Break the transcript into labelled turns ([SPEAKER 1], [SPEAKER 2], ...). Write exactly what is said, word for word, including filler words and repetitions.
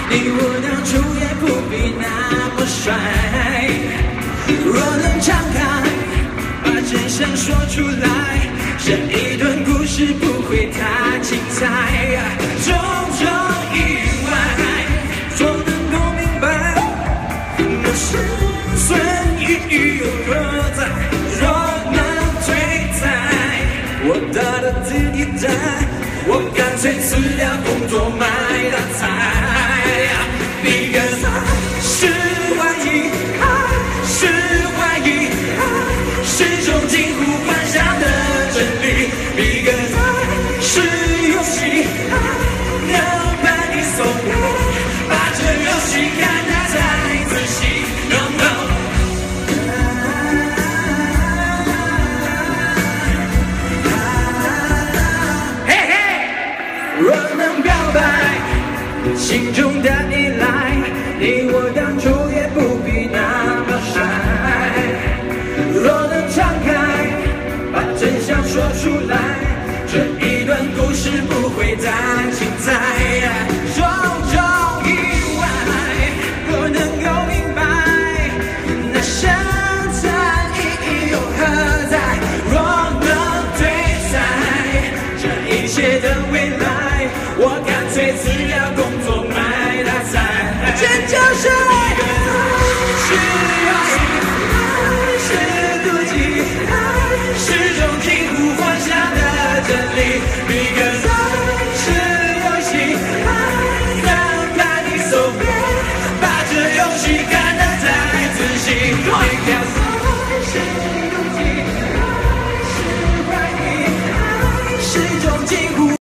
[SPEAKER 1] 你我当初也不必那么帅。若能敞开，把真相说出来，这一段故事不会太精彩。种种意外，若能够明白，那生存意义又何在？若能退在，我打了第一代，我干脆辞掉工作买大菜。Because 爱是怀疑，爱是怀疑，爱是种近乎幻想的真理。Because 爱是游戏，爱能把你送回，把这游戏看得太仔细。No no， 嘿嘿，若能表白心中的依赖，你我当初也不必那么帅。若能敞开，把真相说出来，这一段故事不会太精彩。种种意外，若能够明白，那生存意义又何在？若能退在这一切的未来，我干脆辞掉工作买大菜。这就是